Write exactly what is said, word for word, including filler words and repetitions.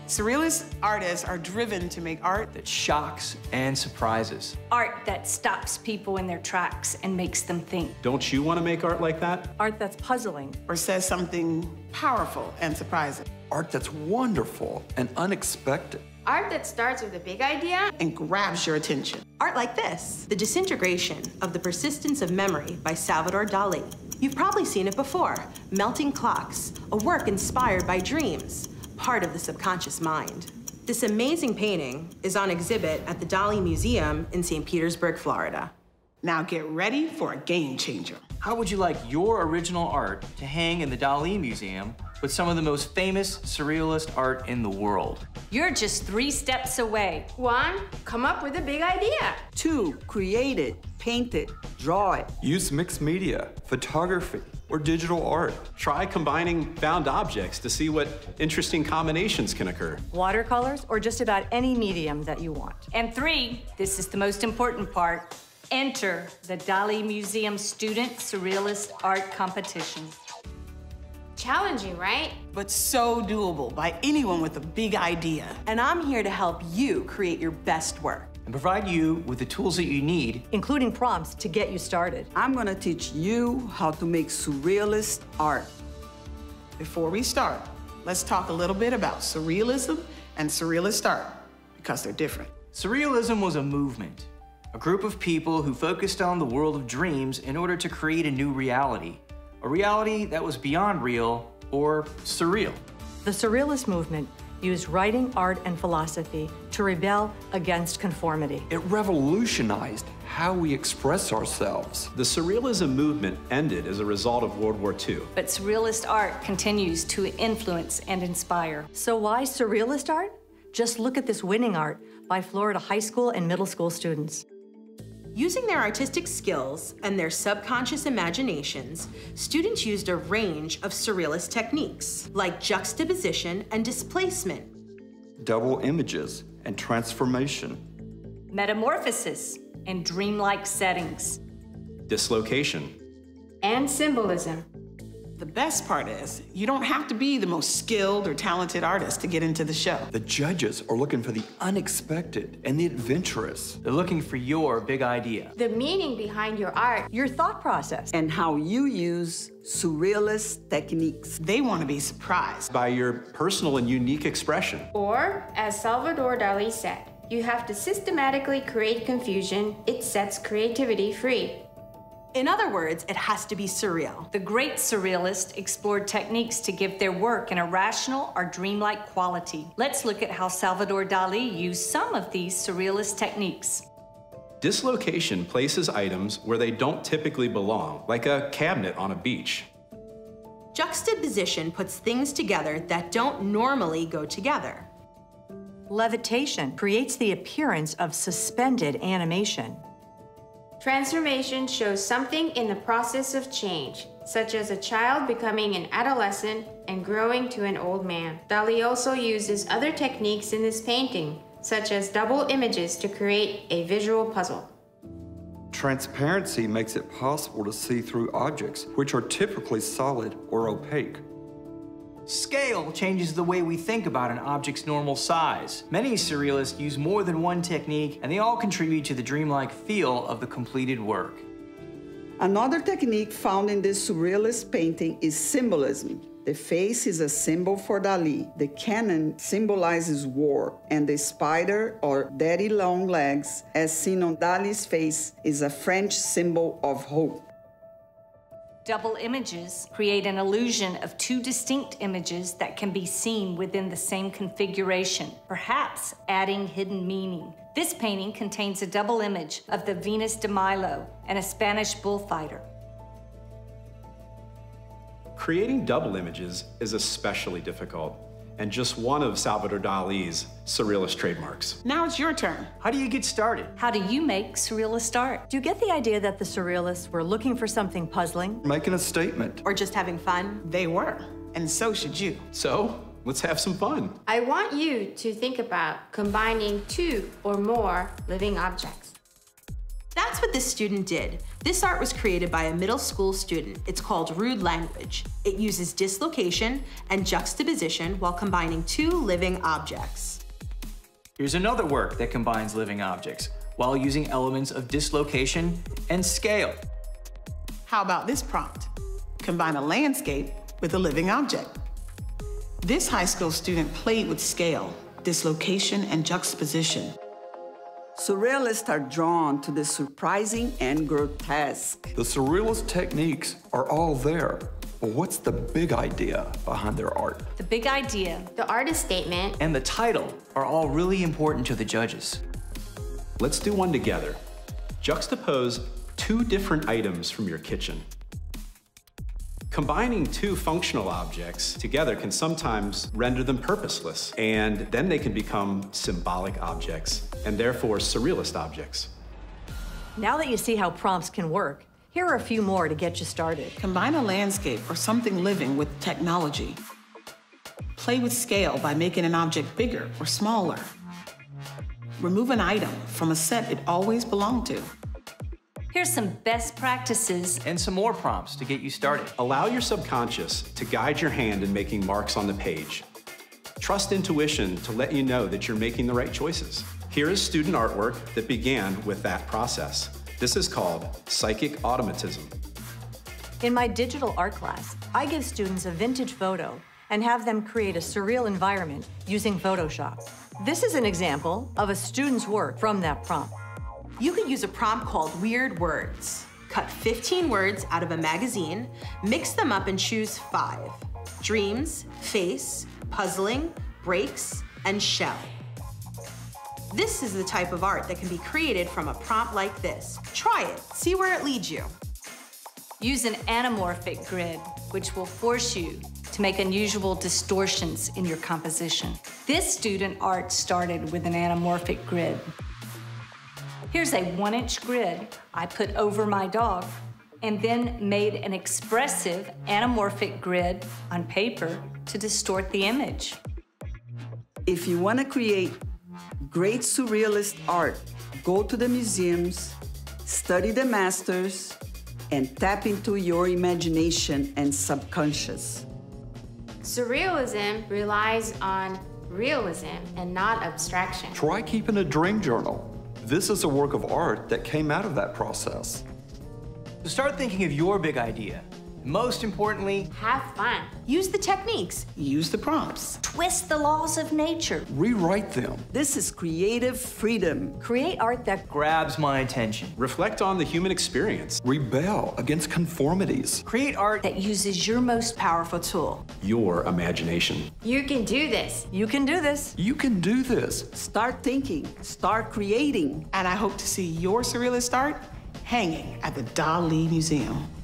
Surrealist artists are driven to make art that shocks and surprises. Art that stops people in their tracks and makes them think. Don't you want to make art like that? Art that's puzzling. or says something powerful and surprising. Art that's wonderful and unexpected. Art that starts with a big idea and grabs your attention. Art like this, The Disintegration of the Persistence of Memory by Salvador Dali. You've probably seen it before, Melting Clocks, a work inspired by dreams, part of the subconscious mind. This amazing painting is on exhibit at the Dali Museum in Saint Petersburg, Florida. Now get ready for a game changer. How would you like your original art to hang in the Dali Museum with some of the most famous surrealist art in the world? You're just three steps away. One, come up with a big idea. Two, create it, paint it, draw it. Use mixed media, photography, or digital art. Try combining found objects to see what interesting combinations can occur. Watercolors or just about any medium that you want. And three, this is the most important part, enter the Dali Museum Student Surrealist Art Competition. Challenging, right? But so doable by anyone with a big idea. And I'm here to help you create your best work. And provide you with the tools that you need, including prompts to get you started. I'm gonna teach you how to make surrealist art. Before we start, let's talk a little bit about surrealism and surrealist art, because they're different. Surrealism was a movement, a group of people who focused on the world of dreams in order to create a new reality, a reality that was beyond real or surreal. The Surrealist movement used writing, art, and philosophy to rebel against conformity. It revolutionized how we express ourselves. The Surrealism movement ended as a result of World War Two. But surrealist art continues to influence and inspire. So why surrealist art? Just look at this winning art by Florida high school and middle school students. Using their artistic skills and their subconscious imaginations, students used a range of surrealist techniques, like juxtaposition and displacement, Double images and transformation. Metamorphosis and dreamlike settings. Dislocation. And symbolism. The best part is, you don't have to be the most skilled or talented artist to get into the show. The judges are looking for the unexpected and the adventurous. They're looking for your big idea. The meaning behind your art. Your thought process. And how you use surrealist techniques. They want to be surprised by your personal and unique expression. Or, as Salvador Dali said, you have to systematically create confusion. It sets creativity free. In other words, it has to be surreal. The great surrealists explored techniques to give their work an irrational or dreamlike quality. Let's look at how Salvador Dali used some of these surrealist techniques. Dislocation places items where they don't typically belong, like a cabinet on a beach. Juxtaposition puts things together that don't normally go together. Levitation creates the appearance of suspended animation. Transformation shows something in the process of change, such as a child becoming an adolescent and growing to an old man. Dali also uses other techniques in this painting, such as double images to create a visual puzzle. Transparency makes it possible to see through objects, which are typically solid or opaque. Scale changes the way we think about an object's normal size. Many surrealists use more than one technique, and they all contribute to the dreamlike feel of the completed work. Another technique found in this surrealist painting is symbolism. The face is a symbol for Dali. The cannon symbolizes war, and the spider or daddy long legs, as seen on Dali's face, is a French symbol of hope. Double images create an illusion of two distinct images that can be seen within the same configuration, perhaps adding hidden meaning. This painting contains a double image of the Venus de Milo and a Spanish bullfighter. Creating double images is especially difficult, and just one of Salvador Dali's surrealist trademarks. Now it's your turn. How do you get started? How do you make surrealist art? Do you get the idea that the surrealists were looking for something puzzling? Making a statement. Or just having fun? They were, and so should you. So, let's have some fun. I want you to think about combining two or more living objects. That's what this student did. This art was created by a middle school student. It's called rude language. It uses dislocation and juxtaposition while combining two living objects. Here's another work that combines living objects while using elements of dislocation and scale. How about this prompt? Combine a landscape with a living object. This high school student played with scale, dislocation, and juxtaposition. Surrealists are drawn to the surprising and grotesque. The surrealist techniques are all there. But what's the big idea behind their art? The big idea. The artist statement. And the title are all really important to the judges. Let's do one together. Juxtapose two different items from your kitchen. Combining two functional objects together can sometimes render them purposeless, and then they can become symbolic objects, and therefore surrealist objects. Now that you see how prompts can work, here are a few more to get you started. Combine a landscape or something living with technology. Play with scale by making an object bigger or smaller. Remove an item from a set it always belonged to. Here's some best practices. And some more prompts to get you started. Allow your subconscious to guide your hand in making marks on the page. Trust intuition to let you know that you're making the right choices. Here is student artwork that began with that process. This is called psychic automatism. In my digital art class, I give students a vintage photo and have them create a surreal environment using Photoshop. This is an example of a student's work from that prompt. You could use a prompt called Weird Words. Cut fifteen words out of a magazine, mix them up and choose five. Dreams, face, puzzling, breaks, and shell. This is the type of art that can be created from a prompt like this. Try it, see where it leads you. Use an anamorphic grid, which will force you to make unusual distortions in your composition. This student art started with an anamorphic grid. Here's a one-inch grid I put over my dog and then made an expressive anamorphic grid on paper to distort the image. If you want to create great surrealist art, go to the museums, study the masters, and tap into your imagination and subconscious. Surrealism relies on realism and not abstraction. Try keeping a dream journal. This is a work of art that came out of that process. So start thinking of your big idea. Most importantly, Have fun. Use the techniques. Use the prompts. Twist the laws of nature. Rewrite them. This is creative freedom. Create art that grabs my attention. Reflect on the human experience. Rebel against conformities. Create art That uses your most Powerful tool. Your imagination. You can do this. you can do this. You can do this. Start thinking, start creating. And I hope to see your surrealist art hanging at the Dali Museum.